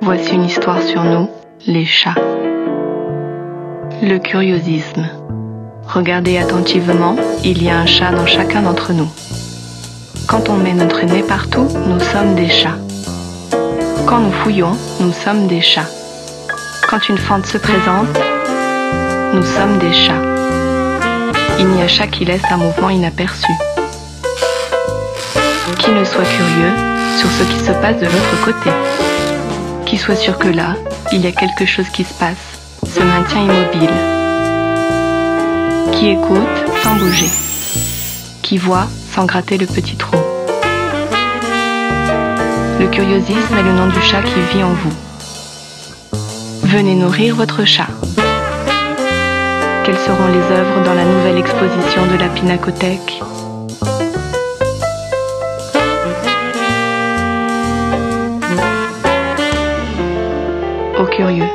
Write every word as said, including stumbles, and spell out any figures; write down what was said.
Voici une histoire sur nous, les chats. Le curiosisme. Regardez attentivement, il y a un chat dans chacun d'entre nous. Quand on met notre nez partout, nous sommes des chats. Quand nous fouillons, nous sommes des chats. Quand une fente se présente, nous sommes des chats. Il n'y a chat qui laisse un mouvement inaperçu. Qui ne soit curieux sur ce qui se passe de l'autre côté. Qui soit sûr que là, il y a quelque chose qui se passe, se maintient immobile. Qui écoute sans bouger. Qui voit sans gratter le petit trou. Le curiosisme est le nom du chat qui vit en vous. Venez nourrir votre chat. Quelles seront les œuvres dans la nouvelle exposition de la Pinacothèque ? Aux curieux.